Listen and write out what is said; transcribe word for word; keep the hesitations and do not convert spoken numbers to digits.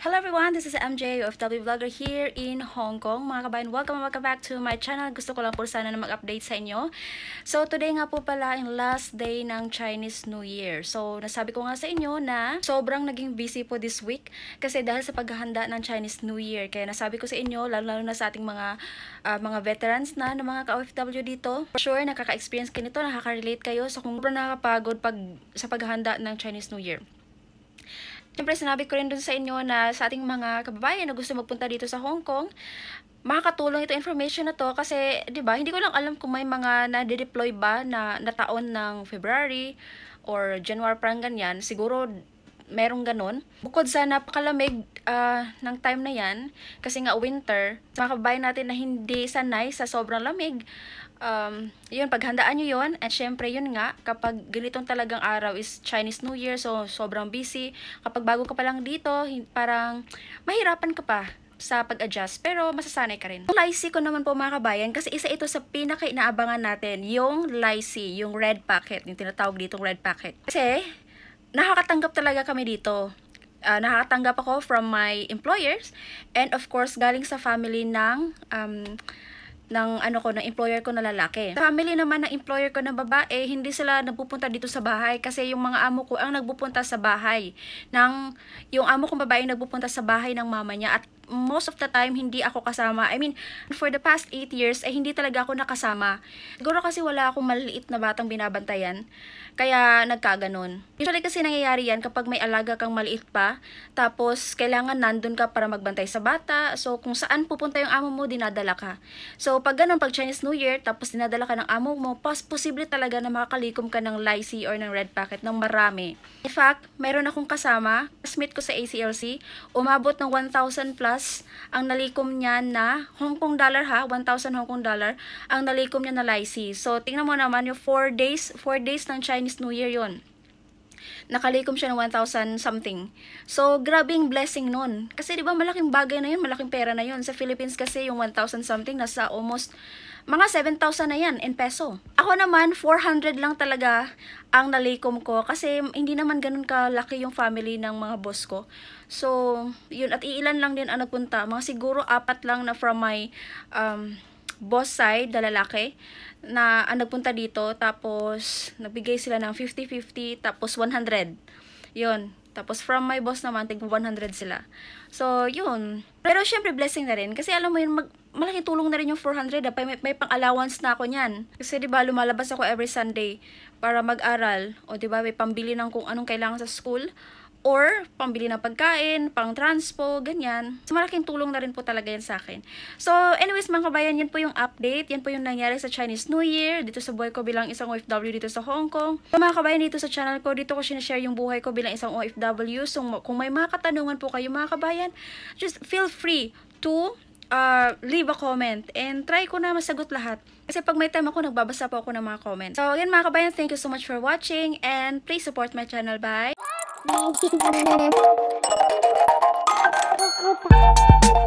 Hello everyone, this is M J, O F W Vlogger here in Hong Kong. Mga kabayan, welcome welcome back to my channel. Gusto ko lang po sana na mag-update sa inyo. So today nga po pala yung last day ng Chinese New Year. So nasabi ko nga sa inyo na sobrang naging busy po this week kasi dahil sa paghahanda ng Chinese New Year. Kaya nasabi ko sa inyo, lalo-lalo na sa ating mga uh, mga veterans na, ng mga ka-O F W dito. For sure, nakaka-experience kayo nito, nakaka-relate kayo. So kung sobrang nakakapagod pag, sa paghahanda ng Chinese New Year. Siyempre, sinabi ko rin dun sa inyo na sa ating mga kababayan na gusto magpunta dito sa Hong Kong, makakatulong ito information na to kasi, di ba, hindi ko lang alam kung may mga na-deploy ba na, na taon ng February or January, parang ganyan. Siguro, merong ganun. Bukod sa napakalamig uh, ng time na yan, kasi nga winter, mga kababayan natin na hindi sanay sa sobrang lamig, Um, yun, paghandaan nyo yun. And syempre, yun nga, kapag ganitong talagang araw is Chinese New Year, so sobrang busy. Kapag bago ka pa lang dito, parang mahirapan ka pa sa pag-adjust, pero masasanay ka rin. Yung Lycee ko naman po mga kabayan, kasi isa ito sa pinaka-inaabangan natin, yung Lycee, yung red packet, yung tinatawag ditong red packet. Kasi, nakakatanggap talaga kami dito. Uh, nakakatanggap ako from my employers, and of course, galing sa family ng... Um, ng ano ko, ng employer ko na lalaki. Sa family naman ng employer ko na babae, hindi sila nagpupunta dito sa bahay kasi yung mga amo ko ang nagpupunta sa bahay. Ng, yung amo kong babae nagpupunta sa bahay ng mama niya at most of the time, hindi ako kasama. I mean, for the past eight years, eh, hindi talaga ako nakasama. Siguro kasi wala akong maliliit na batang binabantayan. Kaya nagkaganon. Usually kasi nangyayari yan kapag may alaga kang maliit pa, tapos kailangan nandun ka para magbantay sa bata. So, kung saan pupunta yung amo mo, dinadala ka. So, pag ganun, pag Chinese New Year, tapos dinadala ka ng amo mo, pas posible talaga na makakalikom ka ng Lycee or ng red packet ng marami. In fact, mayroon akong kasama, classmate ko sa A C L C, umabot ng one thousand plus ang nalikom niya na Hong Kong dollar ha, one thousand Hong Kong dollar, ang nalikom niya na Lycee. So, tingnan mo naman yung four days, four days ng Chinese New Year yon. Nakalikom siya ng one thousand something. So, grabing blessing nun. Kasi di ba malaking bagay na yun, malaking pera na yun. Sa Philippines kasi yung one thousand something, nasa almost mga seven thousand na yan in peso. Ako naman, four hundred lang talaga ang nalikom ko kasi hindi naman ganun kalaki yung family ng mga boss ko. So, yun, at iilan lang din ang nagpunta. Mga siguro apat lang na from my um, boss side, na lalaki, na ang nagpunta dito. Tapos, nagbigay sila ng fifty fifty, tapos one hundred. Yun. Tapos, from my boss naman, tig one hundred sila. So, yun. Pero, syempre, blessing na rin. Kasi, alam mo yun, mag, malaking tulong na rin yung four hundred. Ah. May, may pang-allowance na ako niyan. Kasi, di ba, lumalabas ako every Sunday para mag-aral. O, di ba, may pambili ng kung anong kailangan sa school. Or, pambili ng pagkain, pang transpo, ganyan. So, malaking tulong na rin po talaga yan sa akin. So, anyways, mga kabayan, yan po yung update. Yan po yung nangyari sa Chinese New Year, dito sa buhay ko bilang isang O F W dito sa Hong Kong. So, mga kabayan, dito sa channel ko, dito ko sinashare yung buhay ko bilang isang O F W. So, kung may mga katanungan po kayo, mga kabayan, just feel free to uh, leave a comment. And try ko na masagot lahat. Kasi pag may time ako, nagbabasa po ako ng mga comments. So, again, mga kabayan, thank you so much for watching. And please support my channel. Bye! Bye.